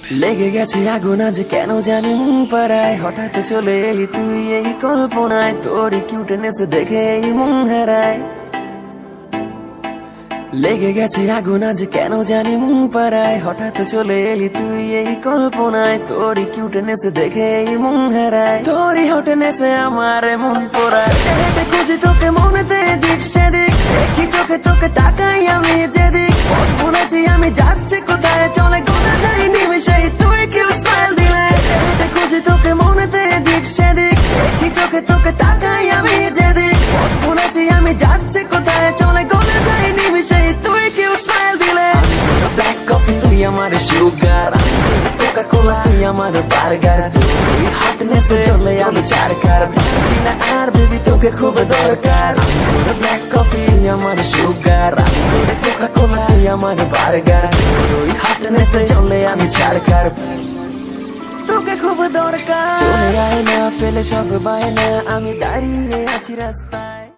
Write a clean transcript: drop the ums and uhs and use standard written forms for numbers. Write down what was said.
লেগে গেছে আগুন আজ কেন জানি মন পাড়ায়, হঠাৎ চলে এলি তুই এই কল্পনায়, তোর কিউটনেস দেখে এই মন হারায়। লেগে গেছে আগুন আজ কেন জানি মন পাড়ায়, হঠাৎ চলে এলি তুই এই কল্পনায়, তোর কিউটনেস দেখে এই মন হারায়। তোরই হটনেসে আমার মন পোড়ায়, খুঁজি তোকে মনেতে দিক সেদিক, দেখি চোখে তোকে তাকাই আমি যেদিক, বলেছি আমি যাচ্ছি কোথায় চলে গোনা যাই নিমিশেই তুই কিউট স্মাইল দিলে। খুঁজি তোকে মনেতে দিক সেদিক, দেখি চোখে তোকে তাকাই আমি যেদিক, বলেছি আমি যাচ্ছি কোথায় চলে গোনা যাই নিমিশেই তুই কিউট স্মাইল দিলে। ব্ল্যাক কফি তুই আমার সুগার, কোকা কোলা তুই আমার বার্গার, তুই হটনেসে চলে আমি চারকার, ভাবছি না আর বেবি তোকে খুব দরকার। ব্ল্যাক কফি আমার সুগার, কোকা কোলা তুই আমার বার্গার, তুই হটনেসে চলে আমি চারকার, তোকে খুব দরকার। চলে আয় না ফেলে সব বায়না, আমি দাঁড়িয়ে আছি রাস্তায়।